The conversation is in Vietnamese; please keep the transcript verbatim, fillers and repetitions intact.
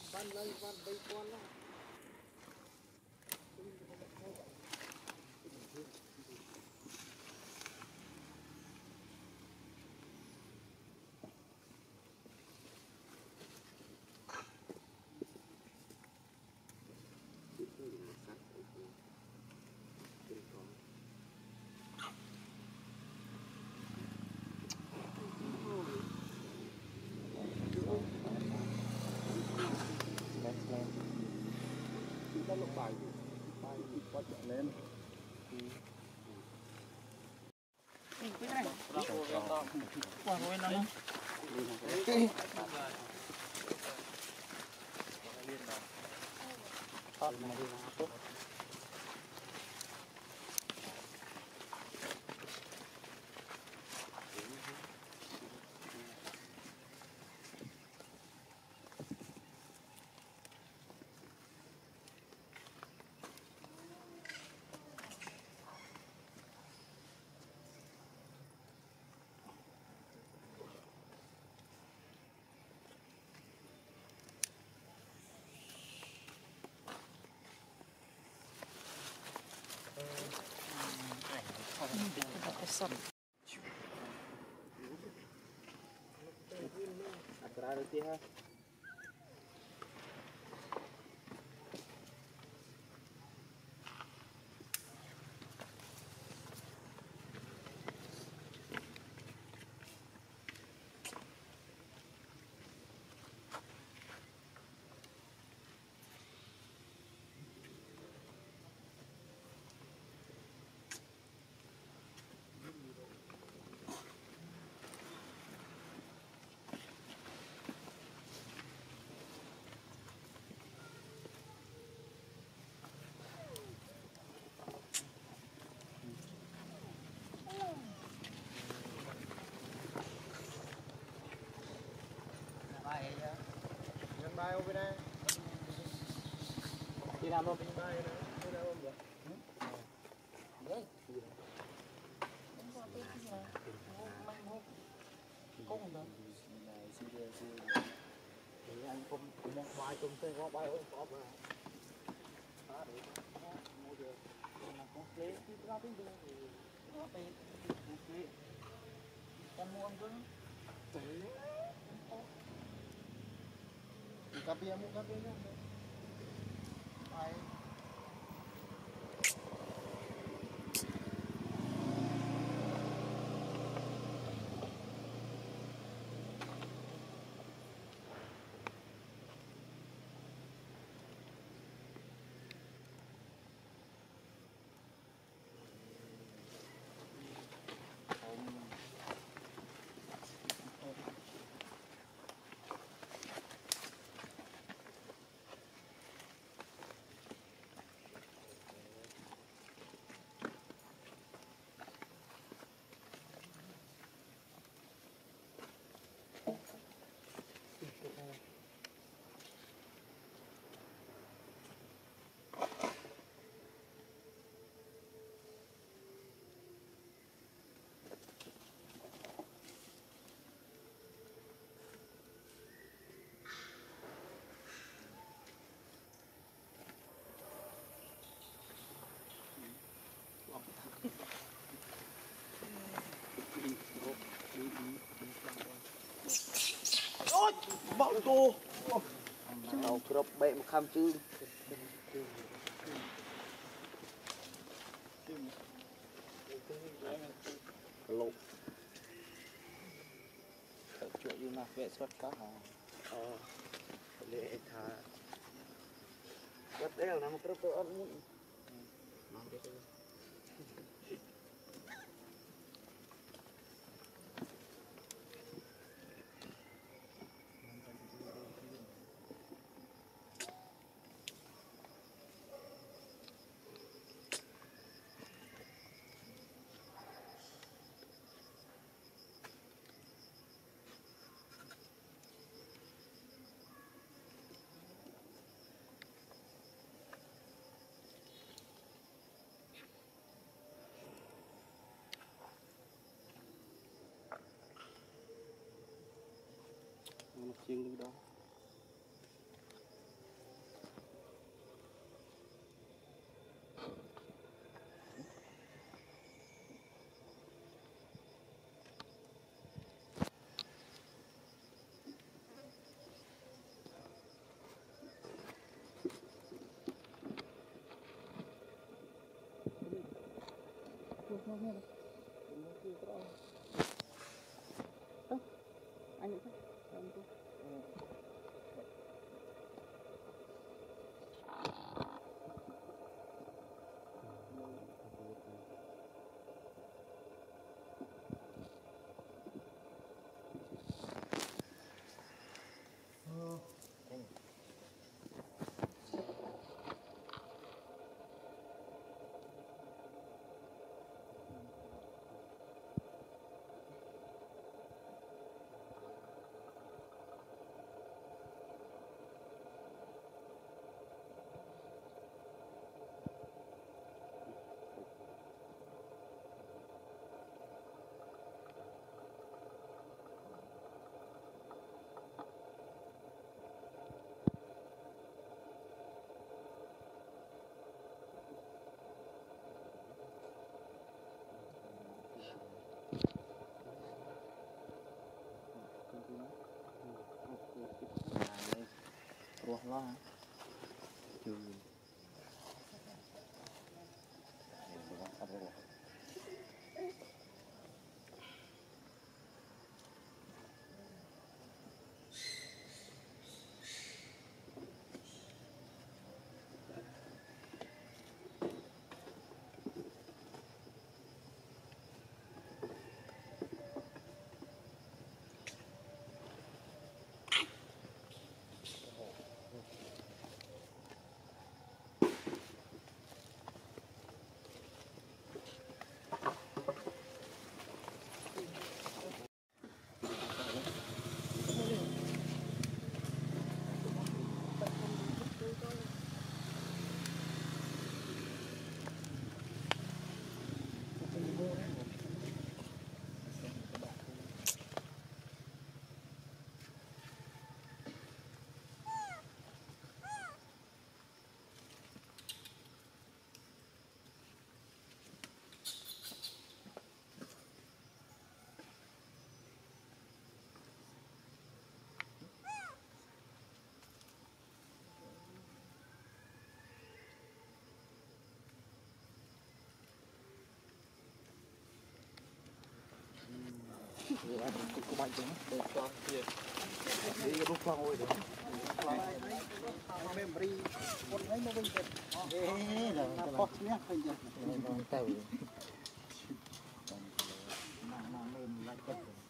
Ban lên ban bay con đó. Nó lục bài bài qua chợ lên cái này qua rồi nó thoát này đi nào tốt sập ra được chưa ha bài over đây đi làm không bài này đi làm không vậy đấy không được này xin xin thì anh không một bài chung chơi có bài ơi có mà đó để mua được là con kế thì ra tiếng đường thì nó bị con kế con mua ăn cứng cà phê mua cà phê nhá ai ôi bạo cô đầu cướp bệ một khăm chứ lộ chuyện như là vệ xuất cá hả ờ để thả rất đều là một cái tôi ăn muốn chiên đi đó anh Ủa lo hả? Chưa. Cô bạn chứ đi cái đúc phong ơi được memory con ấy nó bên trên ê là nó pot nhá phải nhỉ nó tàu nó nó lên lại